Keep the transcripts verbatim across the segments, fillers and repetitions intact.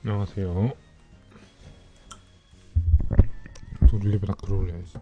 안녕하세요. 소리레벨 아크를 올려야지.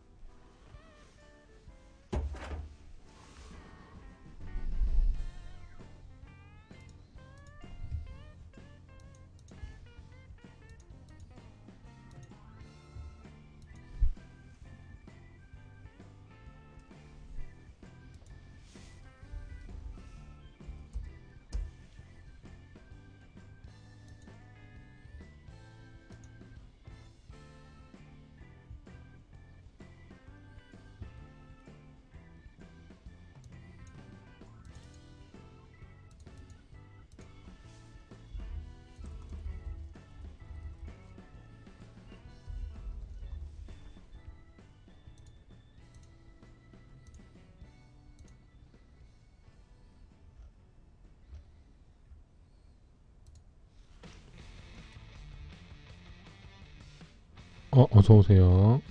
어, 어서오세요.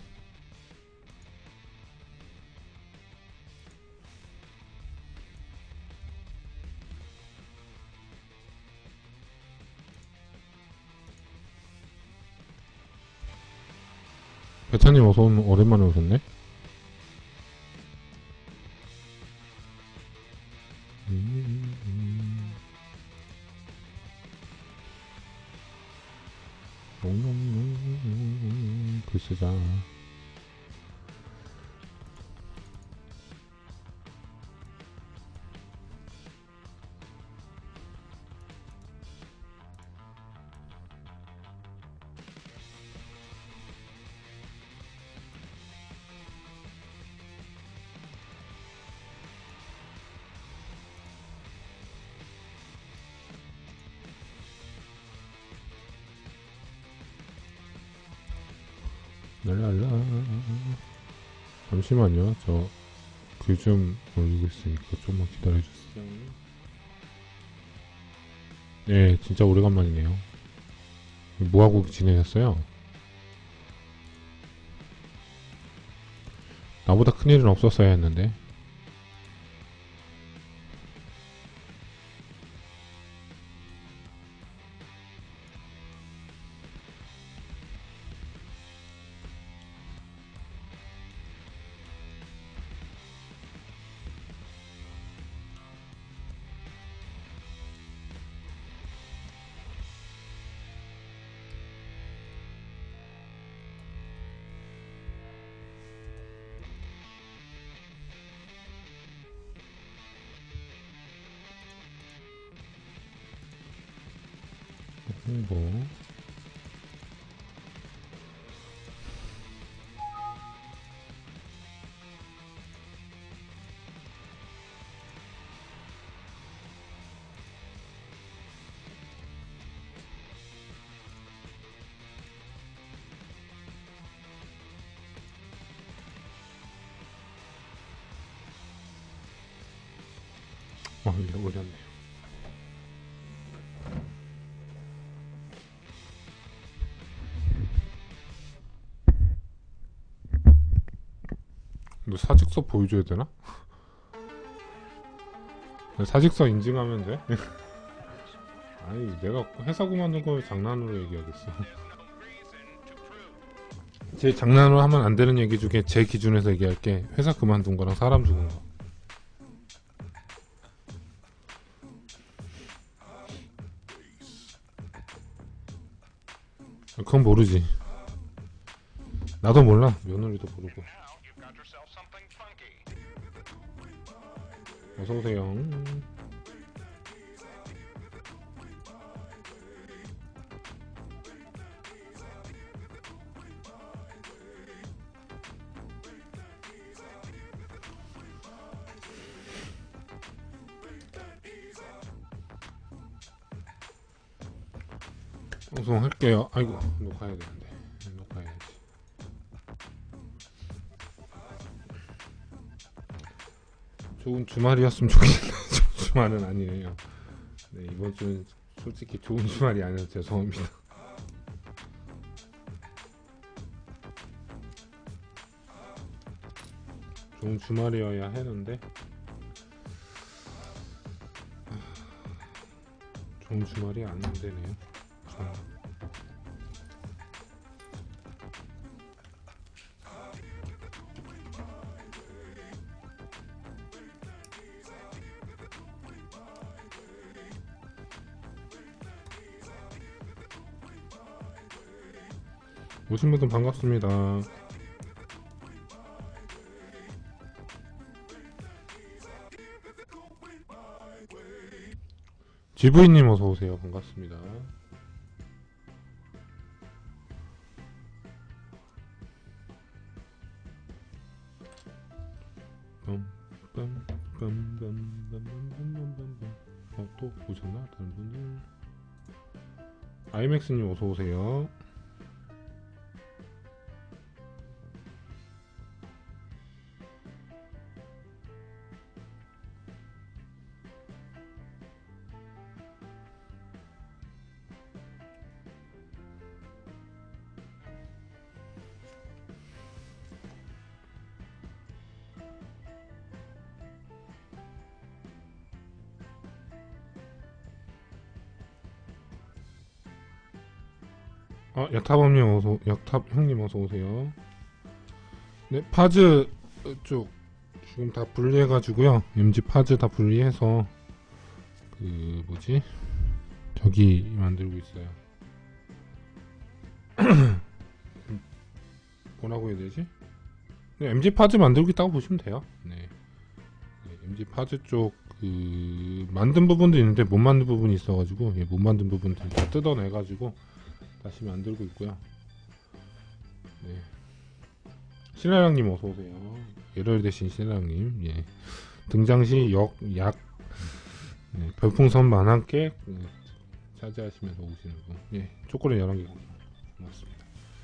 배차님 어서 오면 오랜만에 오셨네? 음, 음, 음, 음, 음, 글 쓰자. 랄랄라. 잠시만요. 저 글 좀 올리고 있으니까 좀만 기다려주세요. 네, 진짜 오래간만이네요. 뭐하고 지내셨어요? 나보다 큰일은 없었어야 했는데. 홍보. 아, 이거 올렸네요. 너 사직서 보여줘야 되나? 사직서 인증하면 돼? 아니, 내가 회사 그만둔 걸 장난으로 얘기하겠어. 제 장난으로 하면 안 되는 얘기 중에 제 기준에서 얘기할게. 회사 그만둔 거랑 사람 죽은 거. 그건 모르지. 나도 몰라. 며느리도 모르고. 어서오세요. 방송할게요. 아이고, 녹화해야 되는데. 녹화해야지. 좋은 주말이었으면 좋겠는데 좋은 주말은 아니에요. 네, 이번 주는 솔직히 좋은 주말이 아니어서 죄송합니다. 좋은 주말이어야 했는데 좋은 주말이 안 되네요. 오신 분들 반갑습니다. 지브이님 어서오세요. 반갑습니다. 어, 또 오셨나? 다른 분들. 아이맥스님 어서오세요. 아, 약탑형님 어서, 약탑 형님 어서 오세요. 네, 파즈 쪽 지금 다 분리해가지고요. 엠지 파즈 다 분리해서 그 뭐지? 저기 만들고 있어요. 뭐라고 해야 되지? 네, 엠지 파즈 만들고 있다고 보시면 돼요. 네, 네 엠지 파즈 쪽 그 만든 부분도 있는데 못 만든 부분이 있어가지고 예, 못 만든 부분들 다 뜯어내가지고 다시 만들고 있고요. 네. 신하랑님 어서오세요. 예럴 대신 신하랑님. 예. 등장시 역, 약, 네. 별풍선만 함께 네. 차지하시면서 오시는 분. 예. 초콜릿 열한 개 고맙습니다.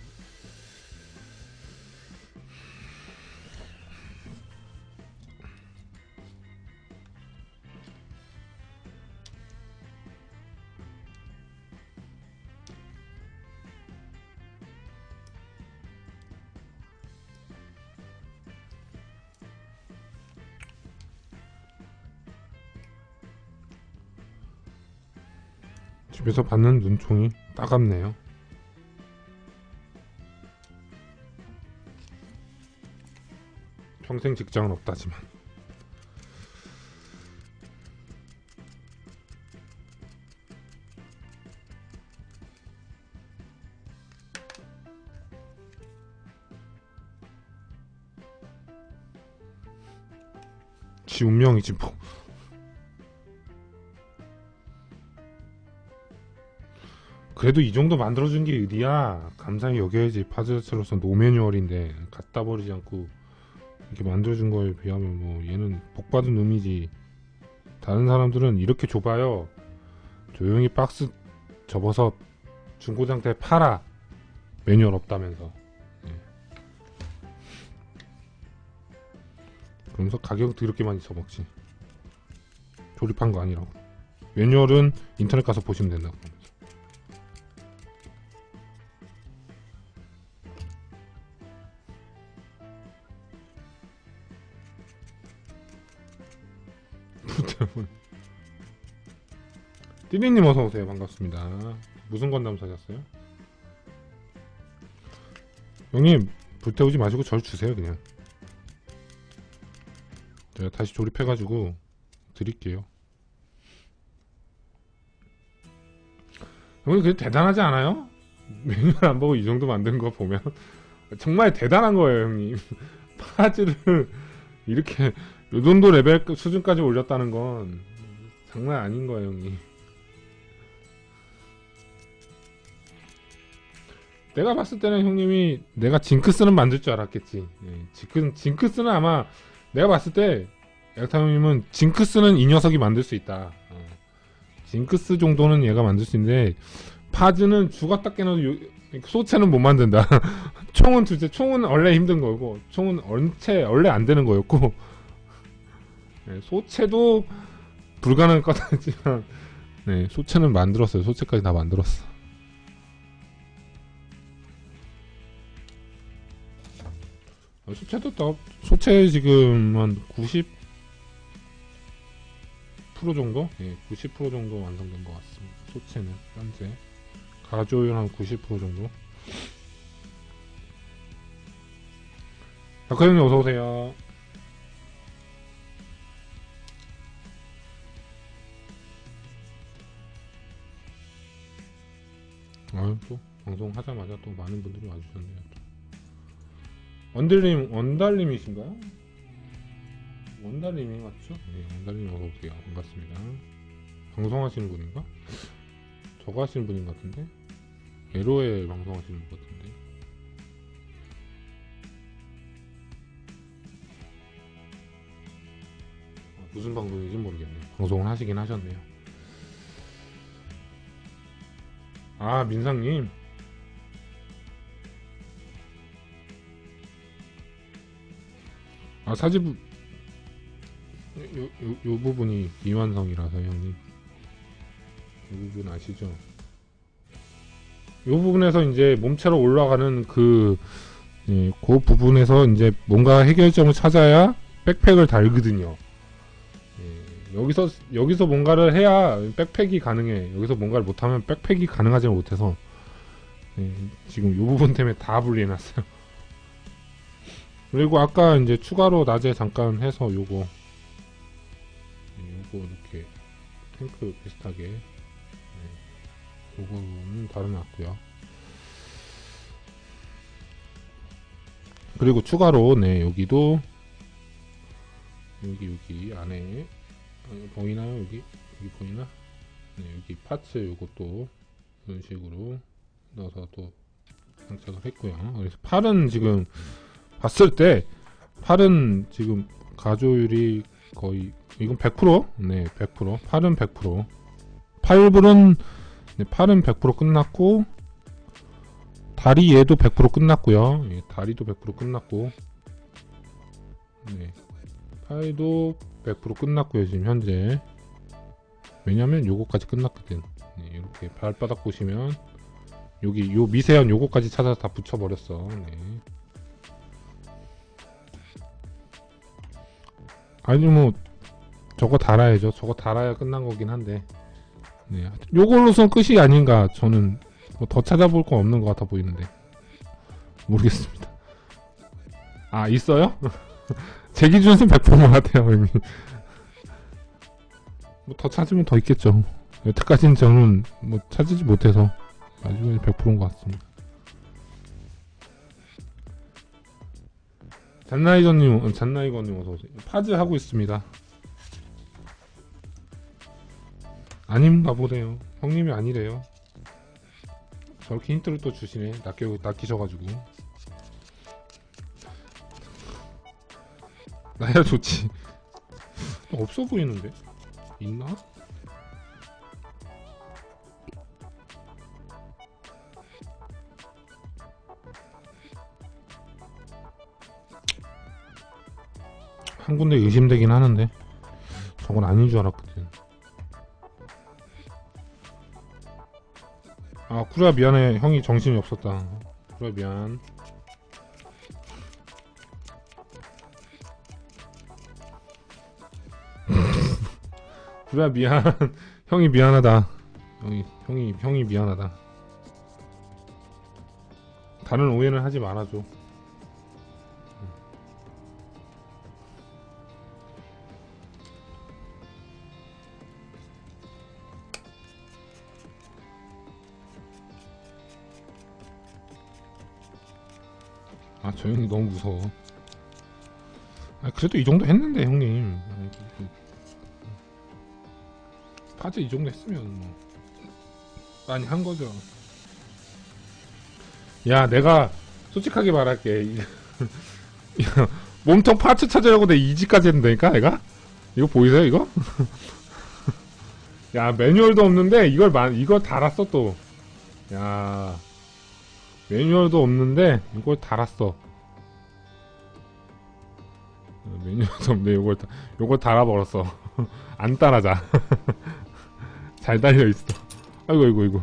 집에서 받는 눈총이 따갑네요. 평생 직장은 없다지만 지 운명이지 뭐. 그래도 이 정도 만들어준 게 의리야. 감사히 여겨야지. 파즈자체로서 노매뉴얼인데 갖다 버리지 않고 이렇게 만들어준 거에 비하면 뭐 얘는 복받은 놈이지. 다른 사람들은 이렇게 좁아요. 조용히 박스 접어서 중고상태에 팔아. 매뉴얼 없다면서. 예. 그러면서 가격도 이렇게 많이 써먹지. 조립한 거 아니라고. 매뉴얼은 인터넷 가서 보시면 된다고. 띠리님 어서오세요. 반갑습니다. 무슨 건담 사셨어요? 형님 불태우지 마시고 절 주세요. 그냥 제가 다시 조립해가지고 드릴게요. 형님 그래도 대단하지 않아요? 매뉴얼 안 보고 이 정도 만든 거 보면 정말 대단한 거예요. 형님 파즈를 이렇게 요 정도 레벨 수준까지 올렸다는 건 장난 아닌 거예요. 형님 내가 봤을 때는 형님이 내가 징크스는 만들 줄 알았겠지. 예, 징크, 징크스는 아마 내가 봤을 때 약타 형님은 징크스는 이 녀석이 만들 수 있다. 어. 징크스 정도는 얘가 만들 수 있는데 파즈는 죽었다 깨너도 소체는 못 만든다. 총은 둘째, 총은 원래 힘든 거고 총은 원체 원래 안 되는 거였고 네, 소체도 불가능할 것 같지만 네, 소체는 만들었어요. 소체까지 다 만들었어. 소체도 다 소체 지금 한 구십 퍼센트 정도? 예, 구십 퍼센트 정도 완성된 것 같습니다. 소체는 현재 가조율 한 구십 퍼센트 정도. 박하영님 어서 오세요. 아, 또 방송 하자마자 또 많은 분들이 와주셨네요. 원달님, 원달님이신가요? 원달님이 맞죠? 네, 원달님 어서오세요. 반갑습니다. 방송하시는 분인가? 저거 하시는 분인 것 같은데? 에로에 방송하시는 것 같은데? 아, 무슨 방송인지 모르겠네요. 방송을 하시긴 하셨네요. 아, 민상님. 아, 사진부 요, 요, 요 부분이 미완성이라서 형님 이 부분 아시죠? 요 부분에서 이제 몸체로 올라가는 그, 예, 그 부분에서 이제 뭔가 해결점을 찾아야 백팩을 달거든요. 예, 여기서 여기서 뭔가를 해야 백팩이 가능해. 여기서 뭔가를 못하면 백팩이 가능하지 못해서 예, 지금 요 부분 때문에 다 분리해놨어요. 그리고 아까 이제 추가로 낮에 잠깐 해서 요거 요거 이렇게 탱크 비슷하게 네, 요거는 달아놨고요. 그리고 추가로 네 여기도 여기 여기 안에 보이나요? 여기 여기 보이나? 네 여기 파츠 요것도 이런 식으로 넣어서 또 장착을 했고요. 그래서 팔은 지금 봤을 때 팔은 지금 가조율이 거의 이건 백 퍼센트? 네 백 퍼센트 팔은 백 퍼센트 팔불은 네, 팔은 백 퍼센트 끝났고 다리 얘도 백 퍼센트 끝났고요. 예, 다리도 백 퍼센트 끝났고 네 팔도 백 퍼센트 끝났고요. 지금 현재 왜냐면 요거까지 끝났거든. 네, 이렇게 발바닥 보시면 여기 요 미세한 요거까지 찾아서 다 붙여버렸어. 네. 아니 뭐 저거 달아야죠. 저거 달아야 끝난 거긴 한데 네. 요걸로선 끝이 아닌가. 저는 뭐 더 찾아볼 건 없는 것 같아 보이는데 모르겠습니다. 아 있어요? 제 기준에서는 백 퍼센트인 것 같아요. 이미 뭐 더 찾으면 더 있겠죠. 여태까지는 저는 뭐 찾지 못해서 나중에 백 퍼센트인 것 같습니다. 잔나이저님, 잔나이거님 어서오세요. 파즈 하고 있습니다. 아닌가 보네요. 형님이 아니래요. 저렇게 힌트를 또 주시네. 낚여, 낚이셔가지고. 나야 좋지. 없어 보이는데? 있나? 한 군데 의심되긴 하는데 저건 아닌 줄 알았거든. 아 쿠리아 미안해. 형이 정신이 없었다. 쿠리아 미안. 쿠리아 미안. 형이 미안하다. 형이 형이 형이 미안하다. 다른 오해는 하지 말아줘. 아, 저 형이 너무 무서워. 아, 그래도 이 정도 했는데, 형님. 아니, 그, 파즈 이 정도 했으면, 뭐. 많이 한 거죠. 야, 내가, 솔직하게 말할게. 몸통 파츠 찾으려고 내 이지까지 했는다니까, 내가? 이거 보이세요, 이거? 야, 매뉴얼도 없는데, 이걸, 만, 이걸 달았어, 또. 야. 매뉴얼도 없는데 이걸 달았어. 매뉴얼도 없는데 이걸 요걸 달아버렸어. 안 따라자. 잘 달려있어. 아이고 아이고 아이고.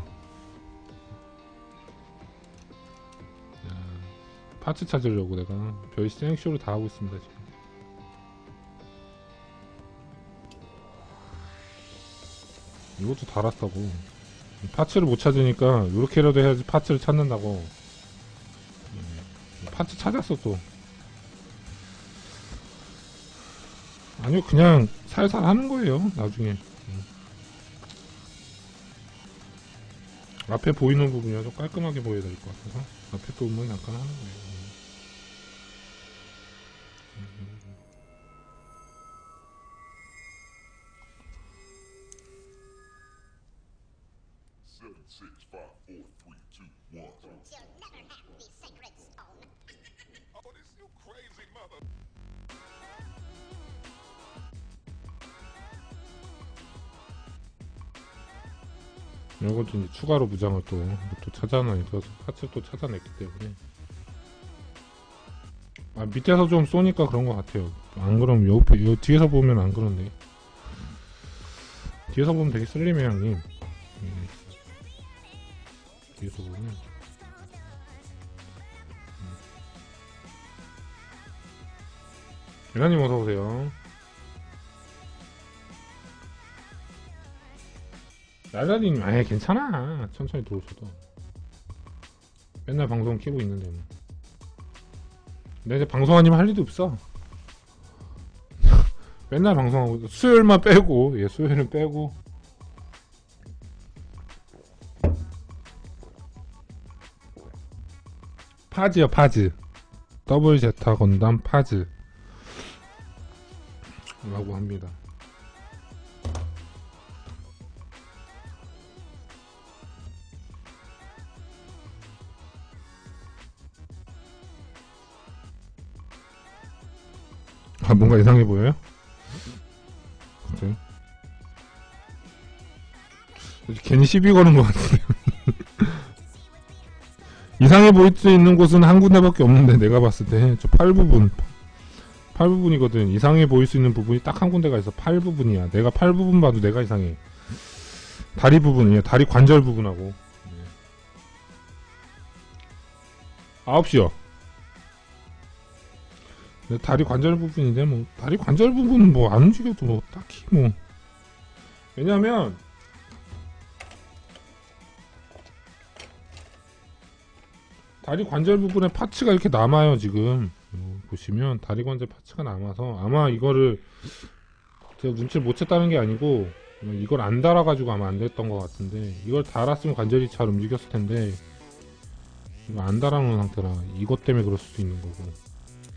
야, 파츠 찾으려고 내가 별 생쇼를 다 하고 있습니다 지금. 이것도 달았다고. 파츠를 못 찾으니까 이렇게라도 해야지 파츠를 찾는다고. 파츠 찾았어 또. 아니요 그냥 살살 하는 거예요 나중에. 앞에 보이는 부분이 좀 깔끔하게 보여야 될 것 같아서 앞에 부분만 약간 하는 거예요. 이것도 이제 추가로 무장을 또, 또 찾아내서 파츠를 또 찾아냈기 때문에 아 밑에서 좀 쏘니까 그런 것 같아요. 안 그러면 옆에 요 뒤에서 보면 안 그런데 뒤에서 보면 되게 슬림해 형님. 음. 뒤에서 보면 계란님 어서오세요. 라자님 아예 괜찮아. 천천히 들어오셔도 맨날 방송 키고 있는데 뭐. 근데 이제 방송 아니면 할 일도 없어. 맨날 방송하고 수요일만 빼고 예 수요일은 빼고 파즈요 파즈 더블 제타 건담 파즈 라고 합니다. 아 뭔가 이상해 보여요? 그치? 괜히 시비 거는 것 같은데. 이상해 보일 수 있는 곳은 한 군데밖에 없는데 내가 봤을 때 저 팔 부분 팔 부분이거든. 이상해 보일 수 있는 부분이 딱 한 군데가 있어. 팔 부분이야. 내가 팔 부분 봐도 내가 이상해. 다리 부분이야. 다리 관절 부분하고. 아홉 시요. 다리 관절 부분인데 뭐 다리 관절 부분은 뭐 안 움직여도 뭐 딱히 뭐 왜냐면 다리 관절 부분에 파츠가 이렇게 남아요. 지금 어, 보시면 다리 관절 파츠가 남아서 아마 이거를 제가 눈치를 못 챘다는 게 아니고 이걸 안 달아가지고 아마 안 됐던 것 같은데 이걸 달았으면 관절이 잘 움직였을 텐데 이거 안 달아놓은 상태라 이것 때문에 그럴 수도 있는 거고.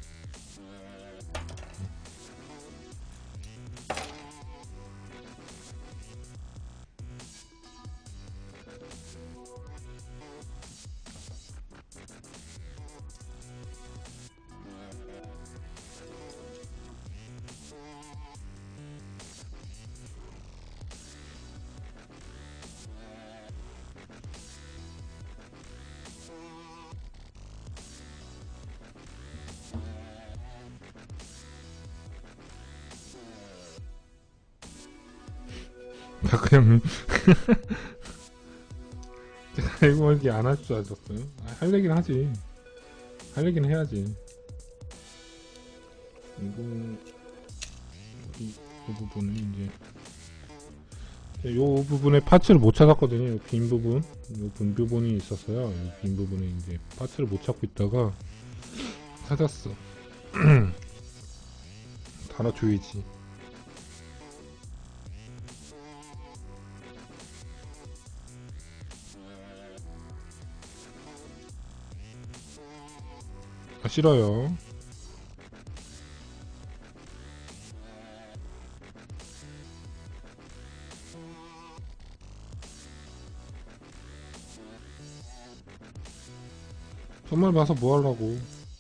그냥 제가 이거 이렇게 안 할 줄 알았어요. 아, 할 얘기는 하지. 할 얘기는 해야지. 이거 이, 이 부분은 이제 요 부분에 파츠를 못 찾았거든요. 빈 부분, 요 빈 부분이 있었어요. 이 빈 부분에 이제 파츠를 못 찾고 있다가 찾았어. 달아줘야지. 아, 싫어요. 정말 봐서 뭐 하려고.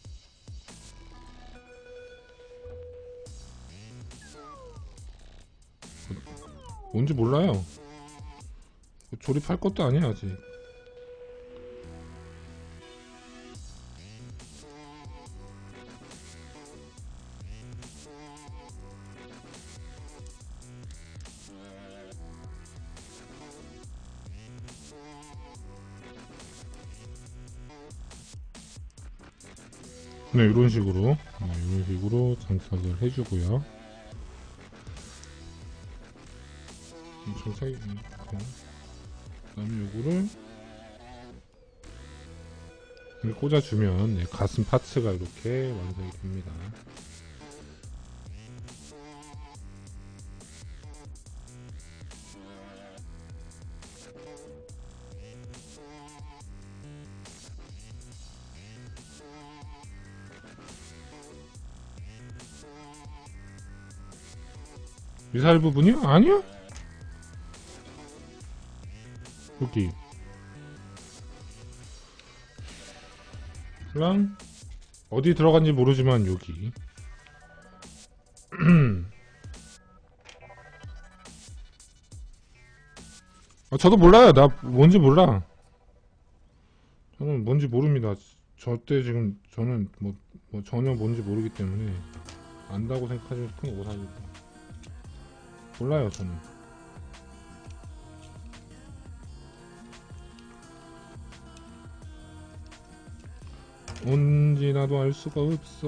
뭔지 몰라요. 조립할 것도 아니야 아직. 네, 이런 식으로 네, 이런 식으로 장착을 해주고요. 장착이 그다음에 요거를 이렇게 꽂아주면 네, 가슴 파츠가 이렇게 완성이 됩니다. 미사일 부분이요? 아니요? 여기 그냥 어디 들어간지 모르지만 여기 아, 저도 몰라요. 나 뭔지 몰라. 저는 뭔지 모릅니다. 저 때 지금 저는 뭐, 뭐 전혀 뭔지 모르기 때문에 안다고 생각하시면 큰 오산이고 몰라요 저는. 뭔지 나도 알 수가 없어.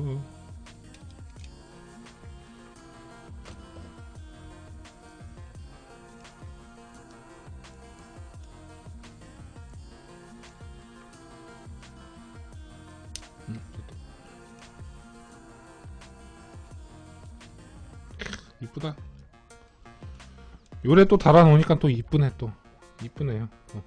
음, 이쁘다. 요래 또 달아놓으니까 또 이쁘네. 또 이쁘네요. 또.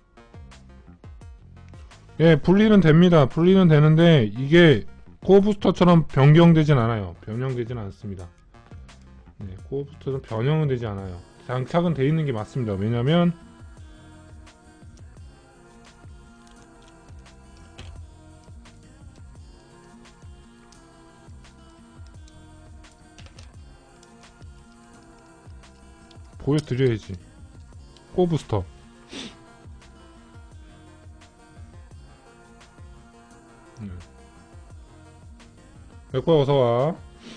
예, 분리는 됩니다. 분리는 되는데 이게 코어 부스터처럼 변경되진 않아요. 변형되진 않습니다. 네, 코어 부스터는 변형은 되지 않아요. 장착은 돼 있는 게 맞습니다. 왜냐면 보여드려야지. 코어 부스터. 네. 백호야 어서와.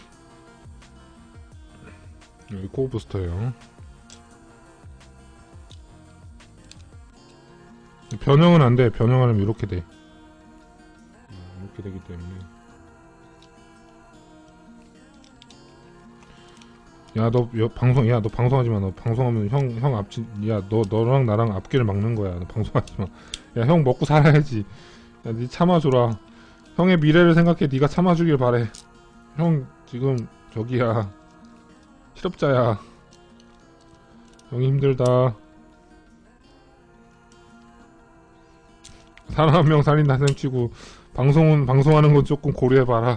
여기 코어 부스터예요. 변형은 안 돼. 변형하면 이렇게 돼. 이렇게 되기 때문에. 야, 너 방송, 야, 너 방송하지 마. 너 방송하면 형, 형 앞지, 야, 너, 너랑 나랑 앞길을 막는 거야. 너 방송하지 마. 야, 형 먹고 살아야지. 야, 니 참아줘라. 형의 미래를 생각해. 니가 참아주길 바래. 형, 지금, 저기야. 실업자야. 형이 힘들다. 사람 한 명 살린다 셈 치고, 방송은, 방송하는 건 조금 고려해봐라.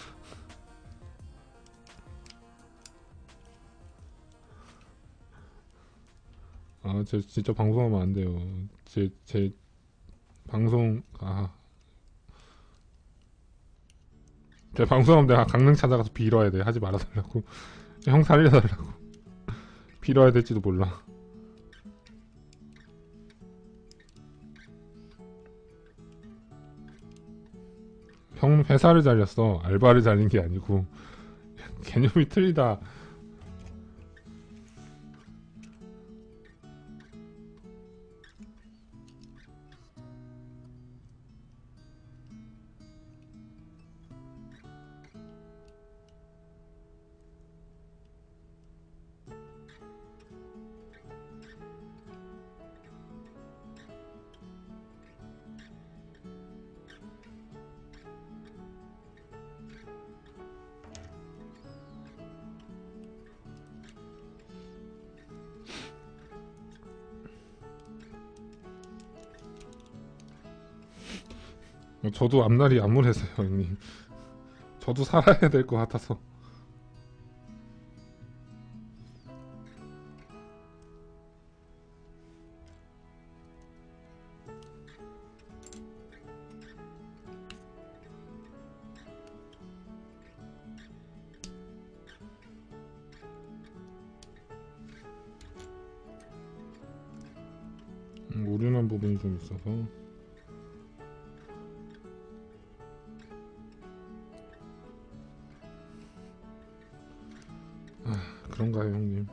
아, 저 진짜 방송하면 안 돼요. 제, 제, 방송, 아. 제 방송하면 내가 강릉 찾아가서 빌어야 돼. 하지 말아달라고. 형 살려달라고. 빌어야 될지도 몰라. 형 회사를 잘렸어. 알바를 잘린 게 아니고. 개념이 틀리다. 저도 앞날이 암울해서요, 형님. 저도 살아야 될 것 같아서. 음, 오류난 부분이 좀 있어서. 아, 그런가요, 형님?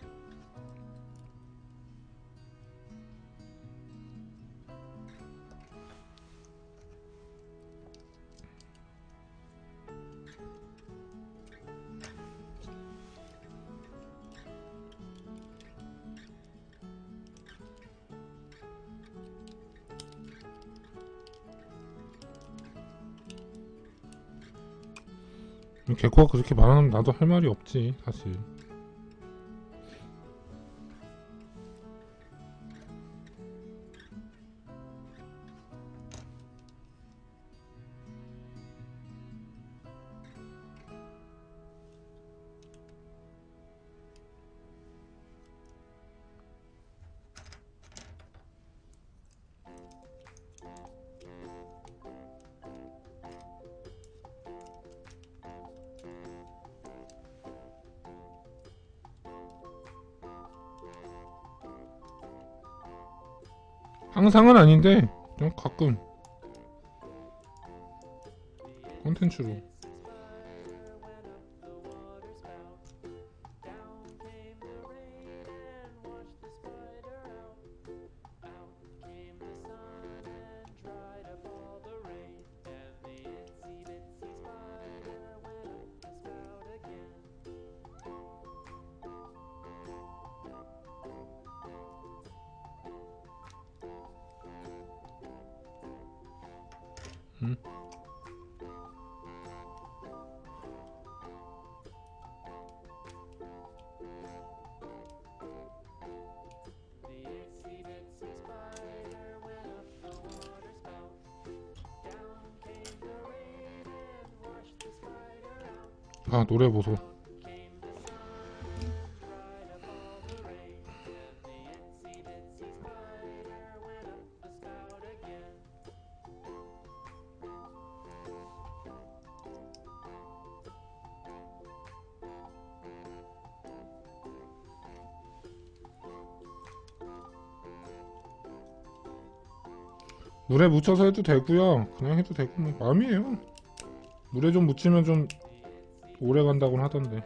개코가 그렇게 말하면 나도 할 말이 없지, 사실. 항상은 아닌데 그냥 가끔 콘텐츠로. 응? 아, 노래 보소. 노래 묻혀서 해도 되고요. 그냥 해도 되고 뭐 마음이에요. 노래 좀 묻히면 좀 오래 간다고는 하던데.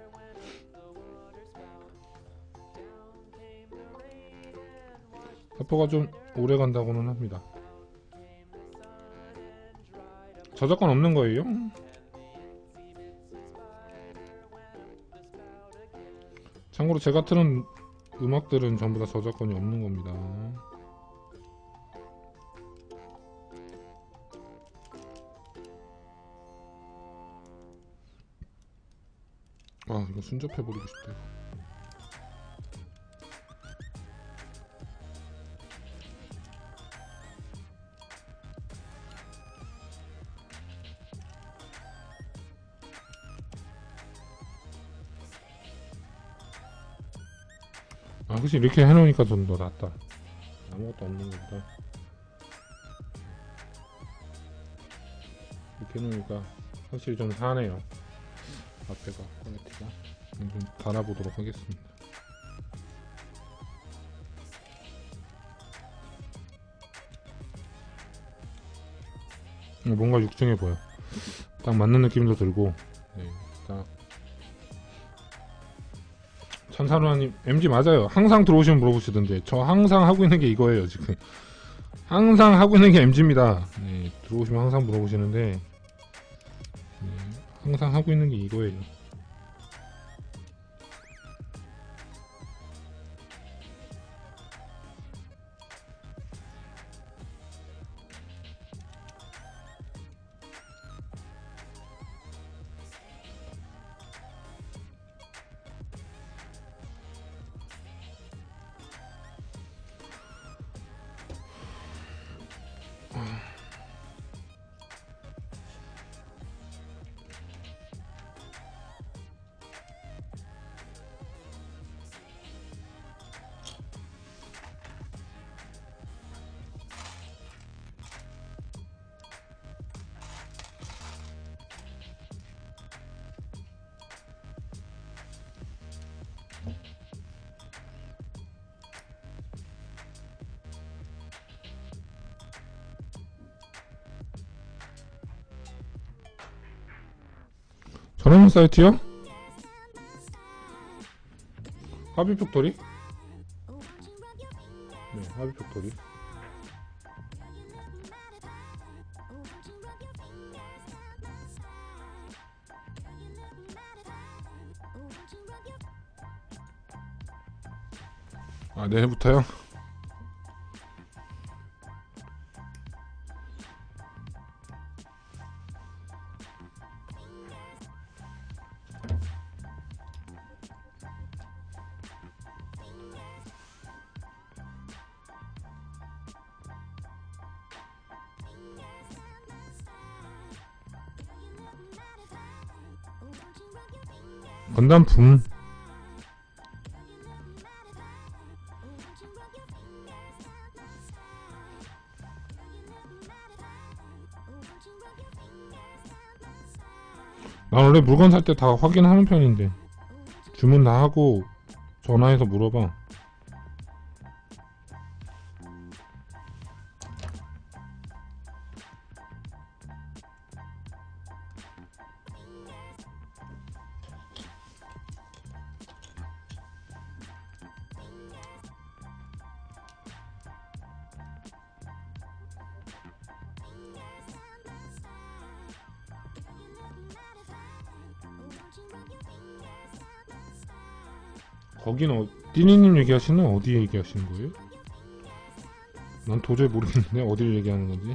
래퍼가 좀 오래 간다고는 합니다. 저작권 없는 거예요? 참고로 제가 틀은 음악들은 전부 다 저작권이 없는 겁니다. 아, 이거 순접해버리고 싶다. 아, 그치. 이렇게 해놓으니까 좀 더 낫다. 아무것도 없는 것보다 이렇게 해놓으니까 확실히 좀 사네요. 앞에가 퀄리티가. 좀 달아보도록 하겠습니다. 뭔가 육중해 보여. 딱 맞는 느낌도 들고. 네, 딱. 천사루아님, 엠지 맞아요. 항상 들어오시면 물어보시던데 저 항상 하고 있는 게 이거예요. 지금 항상 하고 있는 게 엠지입니다. 네, 들어오시면 항상 물어보시는데 네, 항상 하고 있는 게 이거예요. 저렴한 사이트요? 하비팩토리? 네, 하비팩토리. 아, 내일부터요? 건담 붐. 난 원래 물건 살 때 다 확인하는 편인데 주문 다 하고 전화해서 물어봐. 거기는 어, 띠니님 얘기하시는 어디 얘기하시는 거예요? 난 도저히 모르겠는데 어디를 얘기하는 건지.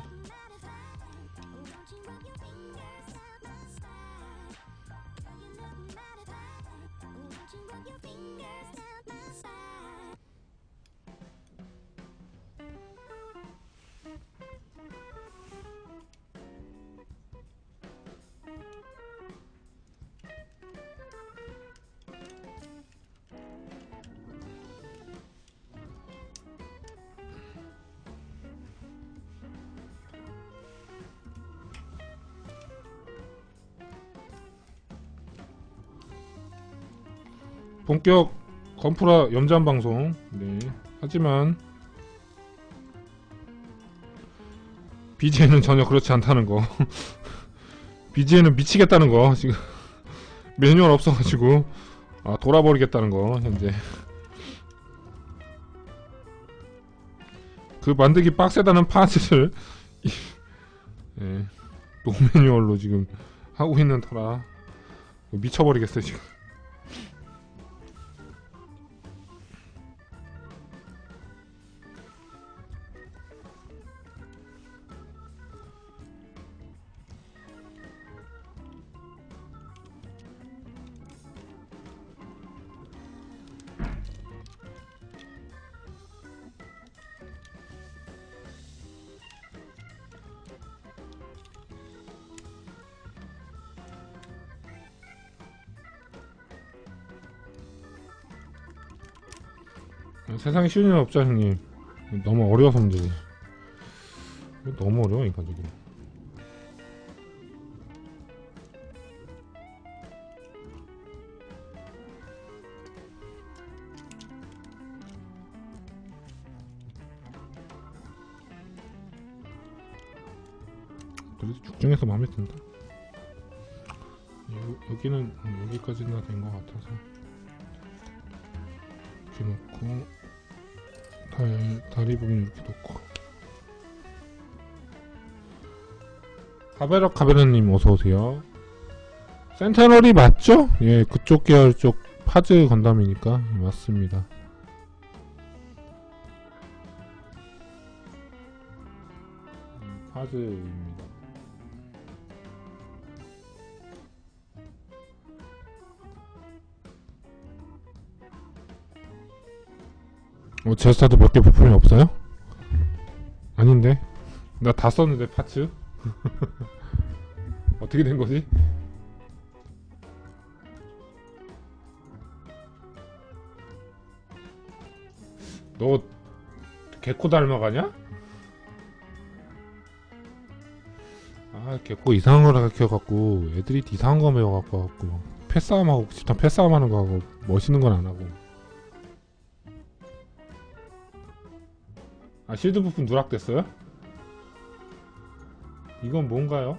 본격 건프라 염전 방송. 네. 하지만 비지에는 전혀 그렇지 않다는 거. 비지에는 미치겠다는 거. 지금 매뉴얼 없어가지고 아, 돌아버리겠다는 거. 현재 그 만들기 빡세다는 파츠를 네, 노매뉴얼로 지금 하고 있는 터라 미쳐버리겠어요 지금. 세상에 쉬운 일 없죠 형님. 너무 어려워서 문제지. 너무 어려워 이 가지고. 그래도 죽중에서 마음에 든다. 여, 여기는 여기까지는 다 된 것 같아서 이렇게 놓고 달, 다리 부분 이렇게 놓고. 카베라 카베라님 어서오세요. 센테널이 맞죠? 예, 그쪽 계열 쪽 파즈 건담이니까 맞습니다. 음, 파즈입니다. 어, 제스타도 몇 개 부품이 없어요? 아닌데? 나 다 썼는데 파츠? 어떻게 된 거지? 너 개코 닮아가냐? 아, 개코 이상한 걸 가르쳐갖고 애들이 이상한 거 배워갖고 패싸움하고 집단 패싸움 하는 거 하고 멋있는 건 안 하고. 아, 실드 부품 누락됐어요? 이건 뭔가요?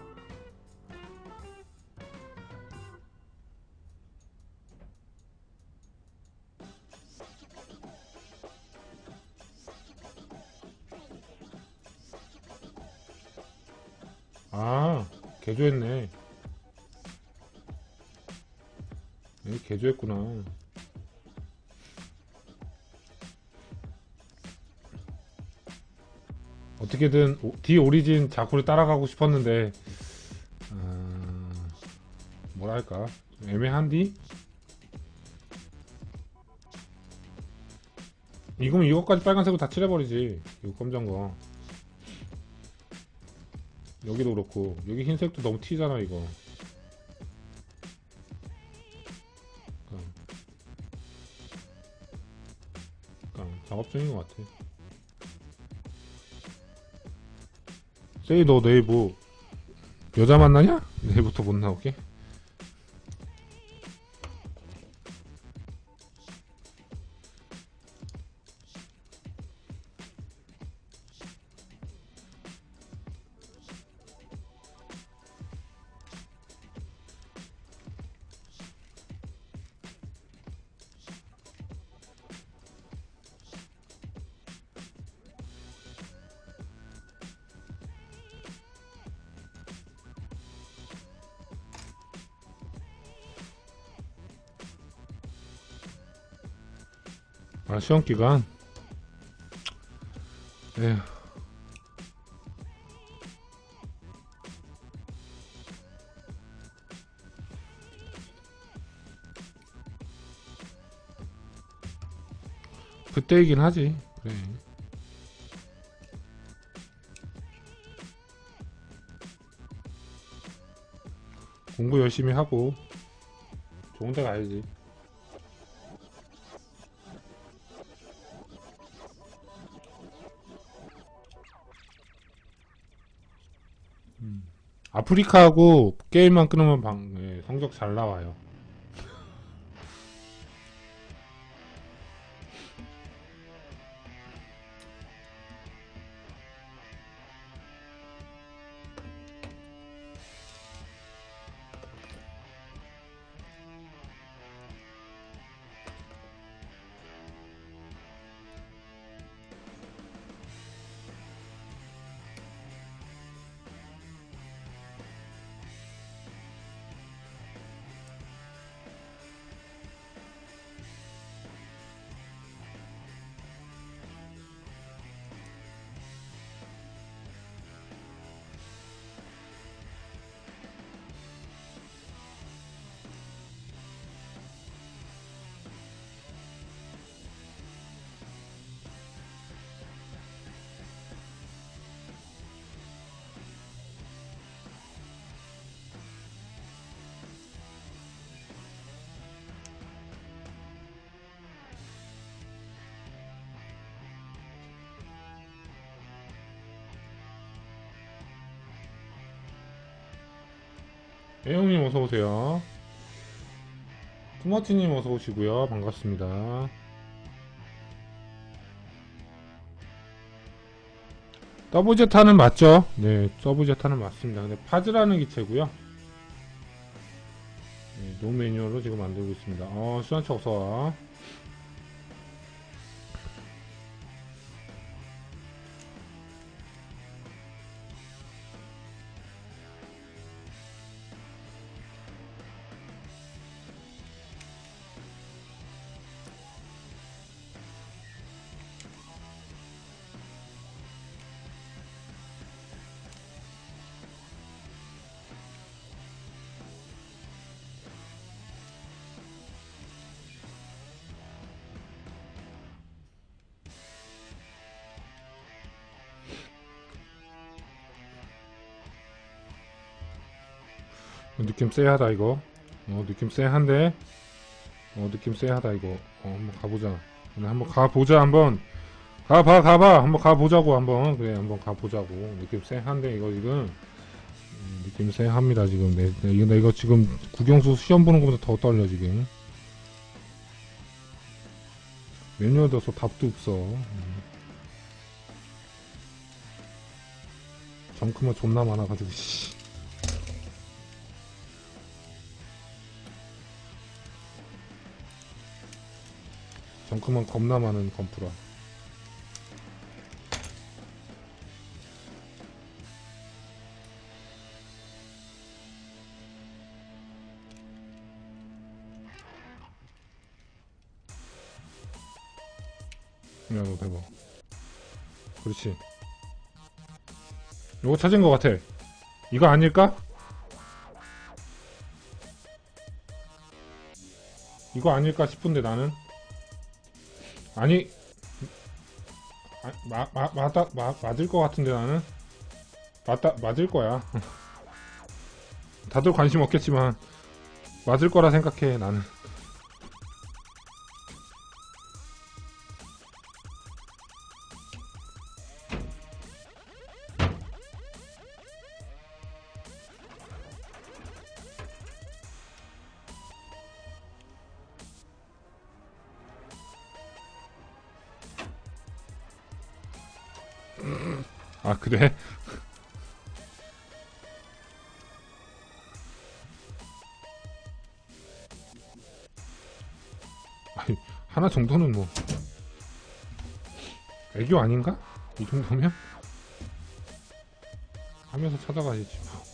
아, 개조했네. 여기 개조했구나. 어떻게든 디 오리진 자쿠를 따라가고 싶었는데 아, 뭐랄까 애매한디? 이거면 이거까지 빨간색으로 다 칠해버리지. 이거 검정거 여기도 그렇고 여기 흰색도 너무 튀잖아 이거. 그러니까, 그러니까 작업 중인 것 같아. 세이 너 내일 뭐 여자 만나냐? 내일부터 못 나오게? 아, 시험 기간. 에휴. 그때이긴 하지. 그래. 공부 열심히 하고 좋은 데 가야지. 음. 아프리카하고 게임만 끊으면 방, 예, 성적 잘 나와요. 예, 형님 어서오세요. 투머치님 어서오시고요. 반갑습니다. 서브제타는 맞죠? 네, 서브제타는 맞습니다. 근데 파즈라는 기체고요. 네, 노 매뉴얼로 지금 만들고 있습니다. 어, 수완차 어서와. 느낌 쎄하다 이거. 어, 느낌 쎄한데. 어, 느낌 쎄하다 이거. 어, 한번 가보자. 그래, 한번 가보자 한번. 가봐 가봐 한번 가보자고 한번. 그래 한번 가보자고. 느낌 쎄한데 이거 지금. 음, 느낌 쎄합니다 지금. 내, 내, 이거, 나 이거 지금 국영수 시험 보는 것보다 더 떨려 지금. 매뉴얼 둬서 답도 없어. 음. 정크만 존나 많아가지고 씨. 정크만 겁나 많은 건프라. 야, 너 대박. 그렇지. 요거 찾은 것 같아. 이거 아닐까? 이거 아닐까 싶은데 나는. 아니, 아, 마, 마, 맞다, 마, 맞을 것 같은데 나는. 맞다, 맞을 거야. 다들 관심 없겠지만 맞을 거라 생각해 나는. 아 그래? 아니, 하나 정도는 뭐 애교 아닌가? 이 정도면? 하면서 찾아가야지 뭐.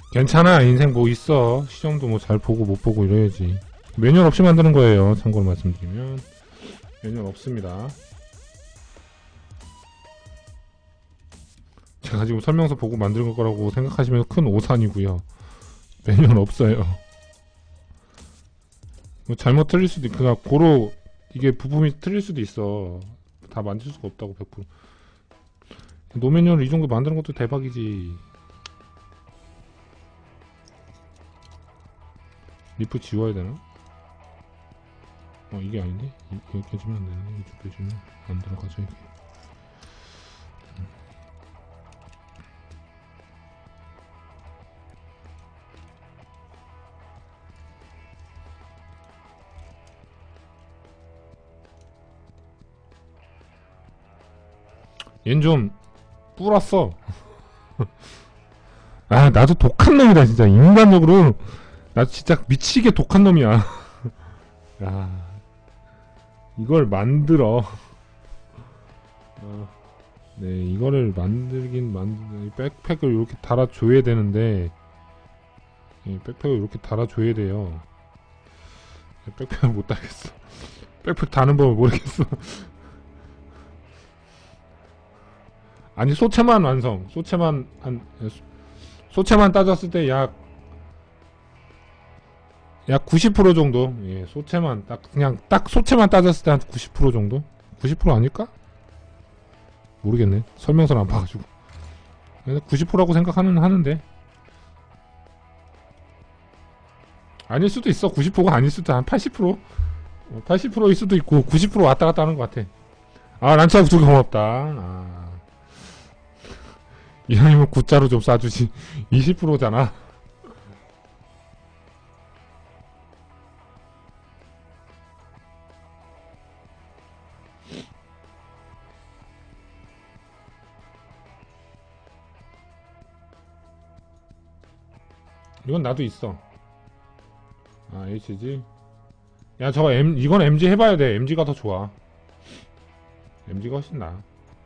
괜찮아. 인생 뭐 있어. 시정도 뭐 잘 보고 못 보고 이래야지. 매뉴얼 없이 만드는 거예요. 참고로 말씀드리면 매뉴얼 없습니다. 제가 지금 설명서 보고 만든 거라고 생각하시면 큰 오산이고요. 매뉴얼 없어요. 뭐 잘못 틀릴 수도 있고, 그냥 고로 이게 부품이 틀릴 수도 있어. 다 만질 수가 없다고 백 퍼센트. 노매뉴얼 이 정도 만드는 것도 대박이지. 리프 지워야 되나? 어, 이게 아닌데? 이, 이거 깨지면 안 되는데? 이쪽 빼주면 안 들어가죠, 이게. 얜 좀 뿌렸어. 아, 나도 독한 놈이다 진짜. 인간적으로 나 진짜 미치게 독한 놈이야. 야, 이걸 만들어. 어, 네, 이거를 만들긴 만들. 백팩을 이렇게 달아줘야 되는데, 예, 백팩을 이렇게 달아줘야 돼요. 백팩을 못 달겠어. 백팩 다는 법을 모르겠어. 아니, 소체만 완성. 소체만 한 소체만 따졌을 때 약 약 구십 퍼센트 정도. 예, 소체만 딱 그냥 딱 소체만 따졌을 때 한 구십 퍼센트 정도? 구십 퍼센트 아닐까? 모르겠네. 설명서를 안 봐가지고. 구십 퍼센트라고 생각하는 하는데 아닐 수도 있어. 구십 퍼센트가 아닐 수도 한 팔십 퍼센트? 팔십 퍼센트일 수도 있고 구십 퍼센트 왔다 갔다 하는 것 같아. 아, 란차 두개 고맙다. 아. 이왕이면 구자로 좀 싸주지. 이십 퍼센트잖아. 이건 나도 있어. 아, 에이치지. 야, 저거 M, 이건 엠지 해봐야 돼. 엠지가 더 좋아. 엠지가 훨씬 나아.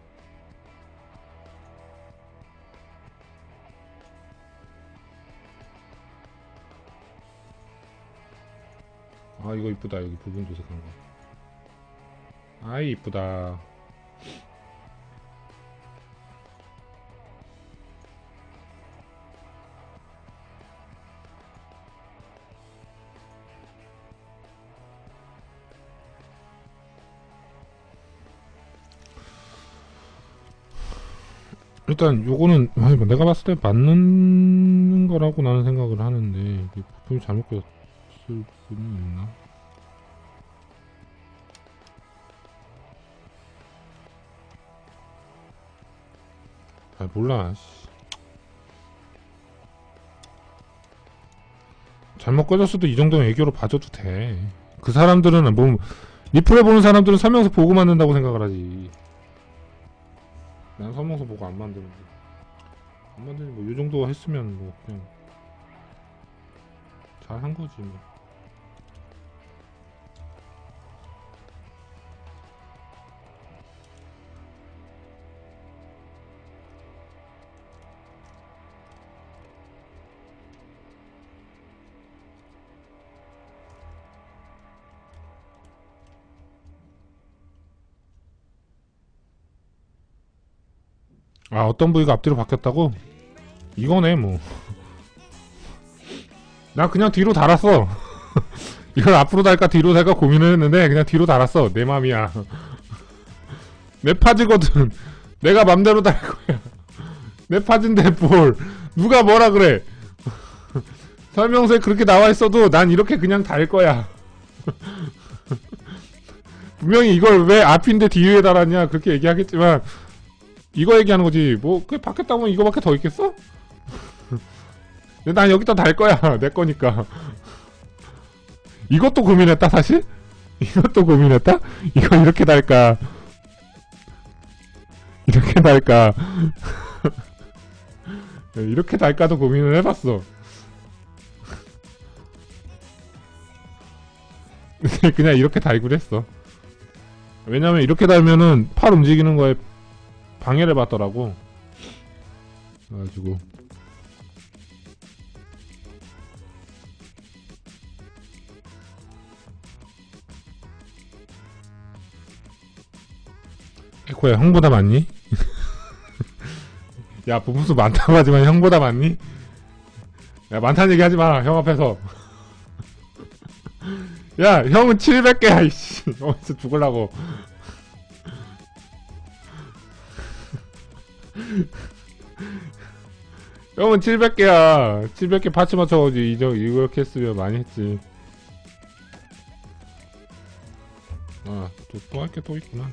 아, 이거 이쁘다. 여기 부분 도색한 거. 아이, 이쁘다. 일단 요거는 내가 봤을 때 맞는 거라고 나는 생각을 하는데 부품이 잘못 꼈을 분이 있나? 잘 몰라. 잘못 꺼졌어도 이 정도면 애교로 봐줘도 돼. 그 사람들은 뭐 리플해 보는 사람들은 설명서 보고 만든다고 생각을 하지. 난 설명서 보고 안 만드는데. 안 만드니 뭐 이 정도 했으면 뭐 그냥 잘 한 거지 뭐. 아, 어떤 부위가 앞뒤로 바뀌었다고? 이거네 뭐. 나 그냥 뒤로 달았어. 이걸 앞으로 달까 뒤로 달까 고민을 했는데 그냥 뒤로 달았어. 내 맘이야. 내 파즈거든. 내가 맘대로 달 거야. 내 파즈인데 뭘 누가 뭐라 그래. 설명서에 그렇게 나와 있어도 난 이렇게 그냥 달 거야. 분명히 이걸 왜 앞인데 뒤에 달았냐 그렇게 얘기하겠지만 이거 얘기하는 거지. 뭐 그게 바뀌었다고 이거밖에 더 있겠어? 난 여기다 달 거야. 내 거니까. 이것도 고민했다 사실? 이것도 고민했다? 이거 이렇게 달까? 이렇게 달까? 이렇게 달까도 고민을 해봤어. 그냥 이렇게 달기로 했어. 왜냐면 이렇게 달면은 팔 움직이는 거에 방해를 받더라고. 그래가지고 코야 형보다 많니? 야 부부수 많다고 하지만 형보다 많니? 야 많다는 얘기 하지마 형 앞에서. 야 형은 칠백 개야 이씨. 어디서 죽을라고. 형은 칠백 개야 칠백 개 파츠 맞춰가지고 이저 이렇게 했으면 많이 했지. 아 또 또 할 게 또 있구나.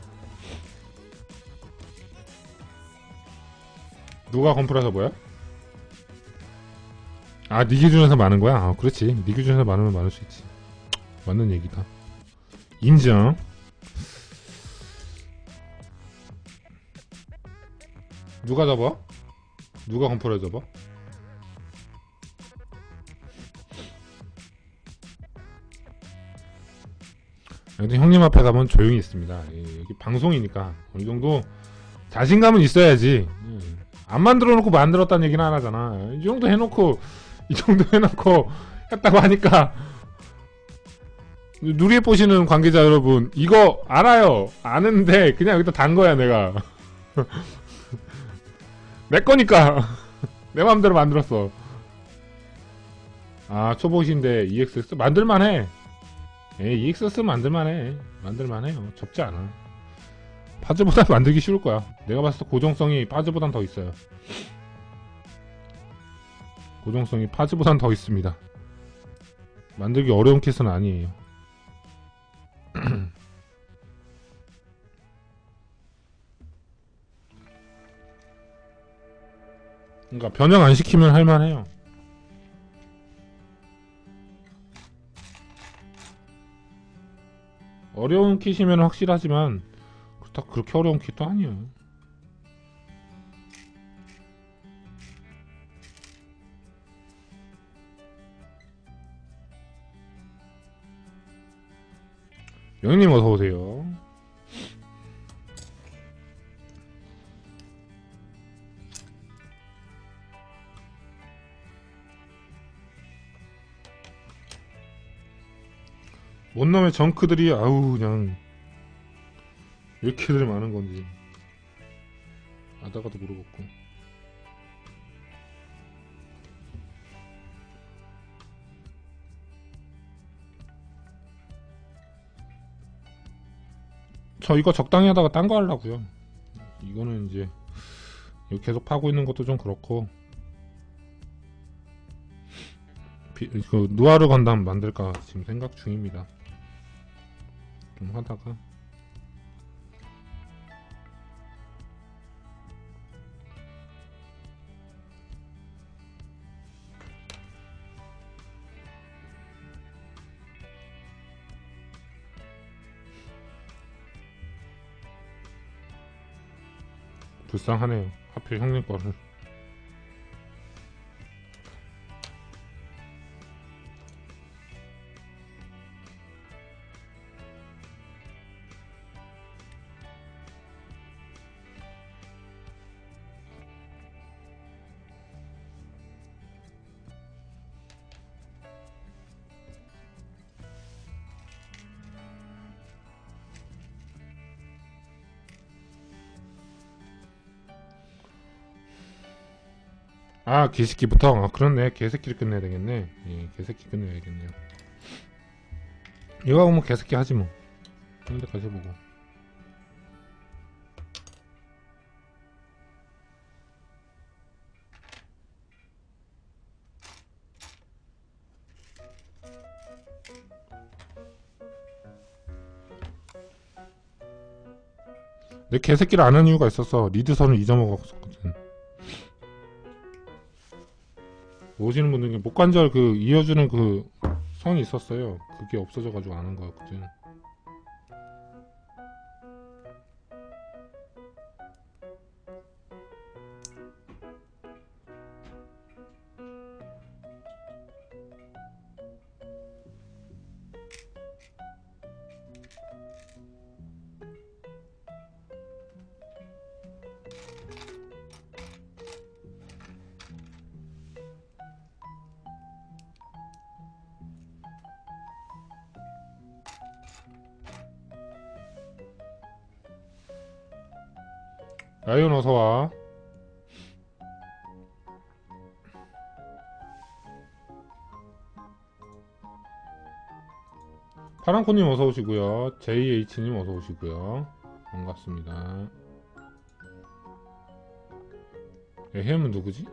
누가 건프라서 뭐야? 아, 네 기준에서 많은 거야? 아, 그렇지. 네 기준에서 많으면 많을 수 있지. 맞는 얘기다. 인정. 누가 접어? 누가 건프라 접어? 여기 형님 앞에 가면 조용히 있습니다. 여기 방송이니까 어느 정도 자신감은 있어야지. 안 만들어 놓고 만들었다는 얘기는 안 하잖아. 이 정도 해놓고 이 정도 해놓고 했다고 하니까. 누리에 보시는 관계자 여러분 이거 알아요. 아는데 그냥 여기다 단 거야 내가. 내 거니까. 내 맘대로 만들었어. 아 초보신데 이엑스에스 만들만해. 에이 이엑스에스 만들만해. 만들만해요. 접지 않아. 파즈보다 만들기 쉬울 거야. 내가 봤을 때 고정성이 파즈보단 더 있어요. 고정성이 파즈보단 더 있습니다. 만들기 어려운 킷은 아니에요. 그러니까 변형 안 시키면 할만해요. 어려운 킷이면 확실하지만 그렇다 그렇게 어려운 킷도 아니에요. 영희님 어서오세요. 뭔 놈의 정크들이 아우 그냥 이렇게들 많은 건지 아다가도 모르겠고. 저 이거 적당히 하다가 딴 거 하려고요. 이거는 이제 이거 계속 파고 있는 것도 좀 그렇고 비, 그 누아르 건담 만들까 지금 생각 중입니다. 좀 하다가 불쌍하네요. 하필 형님 거를. 아 개새끼부터? 아 그렇네. 개새끼를 끝내야 되겠네. 예 개새끼 끝내야겠네요. 이거 하고 뭐 개새끼 하지 뭐. 그런 데까지 해보고. 내 개새끼를 안 한 이유가 있었어. 리드선을 잊어먹었거든. 오시는 분들께 목관절 그 이어주는 그 선이 있었어요. 그게 없어져가지고 안 한 거였거든. 라이온 어서와. 파랑코님 어서오시고요. 제이에이치님 어서오시고요. 반갑습니다. 에헴은 누구지?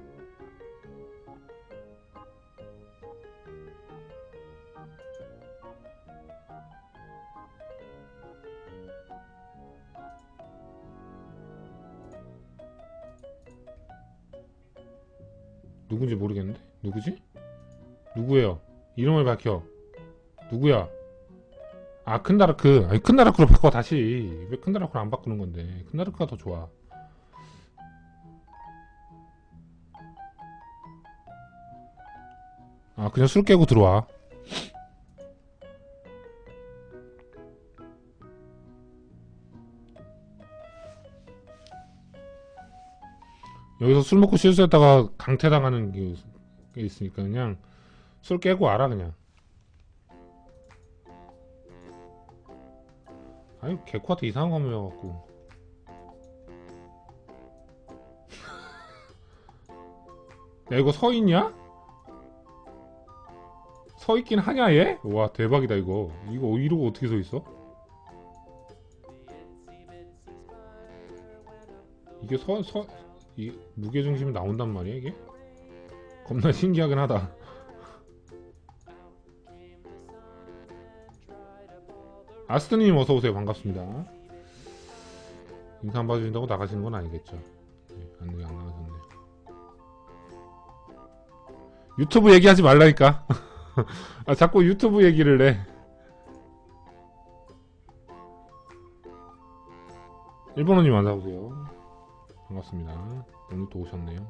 누군지 모르겠는데? 누구지? 누구예요? 이름을 밝혀. 누구야? 아, 큰다르크. 아니, 큰다르크로 바꿔 다시. 왜 큰다르크로 안 바꾸는 건데? 큰다르크가 더 좋아. 아, 그냥 술 깨고 들어와. 여기서 술 먹고 실수했다가 강퇴당하는 게 있으니까 그냥 술 깨고 와라 그냥. 아니 개코한테 이상한 거 하면갖고. 야 이거 서있냐? 서있긴 하냐 얘? 와 대박이다 이거. 이거 이러고 어떻게 서있어? 이게 서.. 서.. 이 무게중심이 나온단 말이야 이게? 겁나 신기하긴 하다. 아스트님 어서오세요. 반갑습니다. 인사 안 봐주신다고 나가시는 건 아니겠죠? 네, 안, 안 나가셨네요. 유튜브 얘기하지 말라니까. 아 자꾸 유튜브 얘기를 해. 일본어님 어서오세요. 반갑습니다. 오늘 또 오셨네요.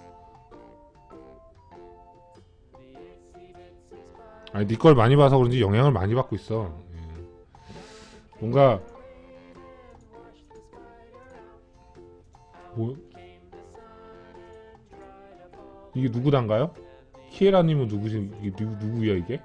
아니 니 걸 많이 봐서 그런지 영향을 많이 받고 있어. 예. 뭔가 뭐 이게 누구단가요? 키에라님은 누구지? 이게 누, 누구야 이게?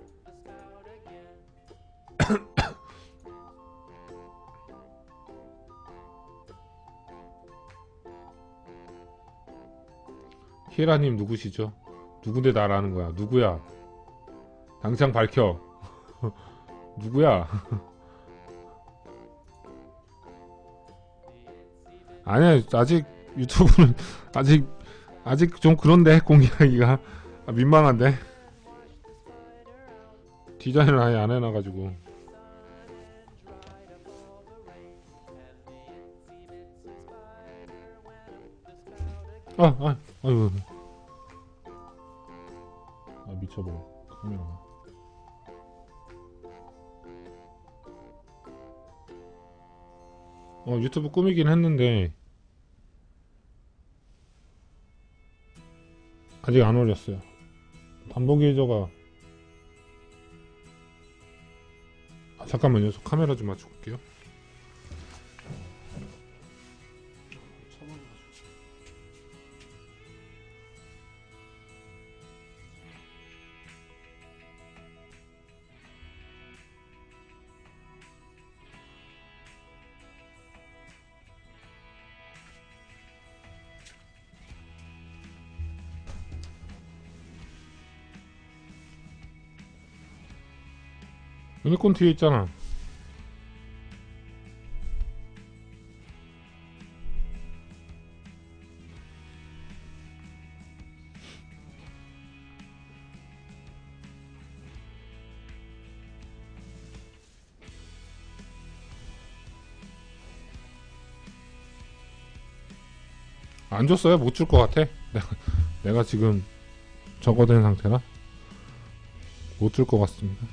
키에라님 누구시죠? 누군데 나라는 거야? 누구야? 당장 밝혀. 누구야? 아니야 아직 유튜브는 아직 아직 좀 그런데 공개하기가 아, 민망한데 디자인을 아예 안 해놔가지고. 아, 아, 아이고. 아 미쳐버려 카메라가. 어 유튜브 꾸미긴 했는데 아직 안 올렸어요. 반복 유저가 아, 잠깐만요. 저 카메라 좀 맞추고 올게요. 유니콘 뒤에 있잖아. 안 줬어요? 못 줄 것 같아. 내가, 내가 지금 적어된 상태라 못 줄 것 같습니다.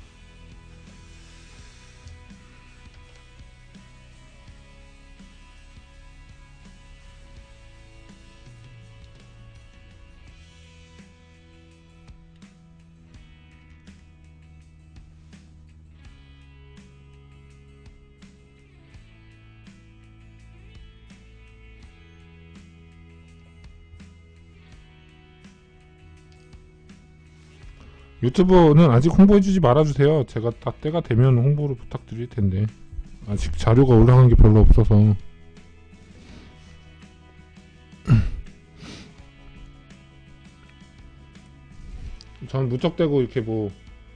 유튜브는 아직 홍보해주지 말아주세요. 제가 다 때가 되면 홍보를 부탁드릴 텐데 아직 자료가 올라간 게 별로 없어서. 전 무턱대고 이렇게 뭐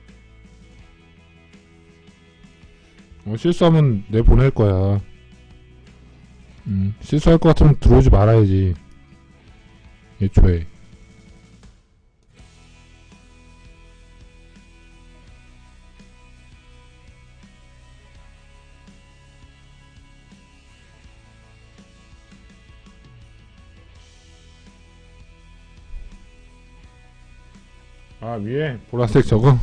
어, 실수하면 내보낼 거야. 음, 실수할 것 같으면 들어오지 말아야지. 애초에. 아, 위에 보라색 저거?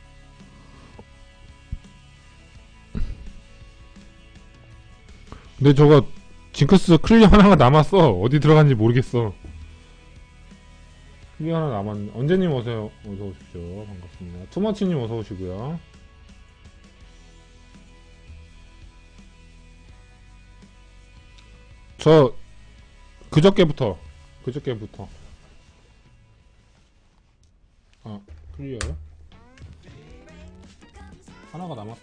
근데 저거 징크스 클리어 하나가 남았어. 어디 들어간지 모르겠어. 클리어 하나 남았네. 언제님 어서 어서 오십시오. 반갑습니다. 투머치님 어서 오시고요. 저 그저께부터 그저께부터 아 클리어요? 하나가 남았어.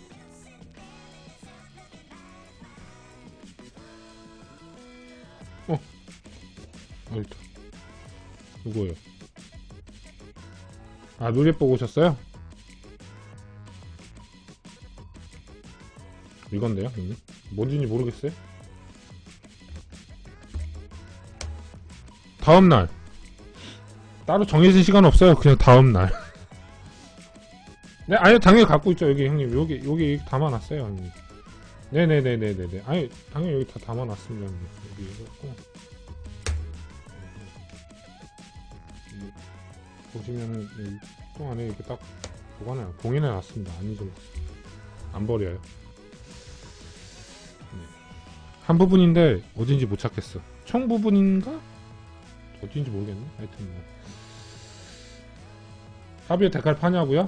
어, 어 있다. 누구예요? 아, 누리 보고 오셨어요? 이건데요, 형님? 뭔지는 모르겠어요? 다음날. 따로 정해진 시간 없어요. 그냥 다음날. 네, 아니, 당연히 갖고 있죠, 여기, 형님. 여기, 여기 담아놨어요, 형님. 네네네네네네. 아니, 당연히 여기 다 담아놨습니다, 형님. 여기 해갖고. 보시면은, 이 통 안에 이렇게 딱 보관해요. 봉인해놨습니다. 안 잊어먹었어요. 안 버려요. 네. 한 부분인데, 어딘지 못 찾겠어. 총 부분인가? 어딘지 모르겠네. 하여튼 뭐. 사비에 데칼 파냐고요?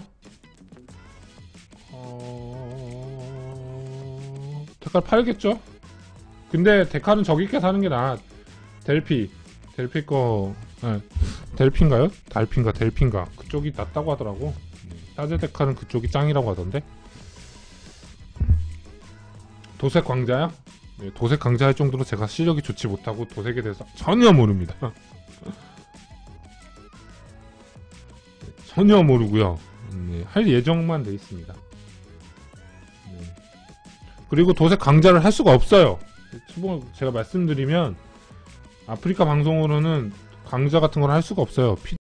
어... 데칼 팔겠죠? 근데 데칼은 저기 게 사는 게 나아. 델피. 델피 거, 네. 델피인가요? 달피인가? 델피인가? 그쪽이 낫다고 하더라고. 네. 따제 데칼은 그쪽이 짱이라고 하던데. 도색 광자요? 네, 도색 강자 할 정도로 제가 실력이 좋지 못하고 도색에 대해서 전혀 모릅니다. 전혀 모르고요. 네, 할 예정만 돼 있습니다. 네. 그리고 도색 강좌를 할 수가 없어요. 제가 말씀드리면 아프리카 방송으로는 강좌 같은 걸 할 수가 없어요.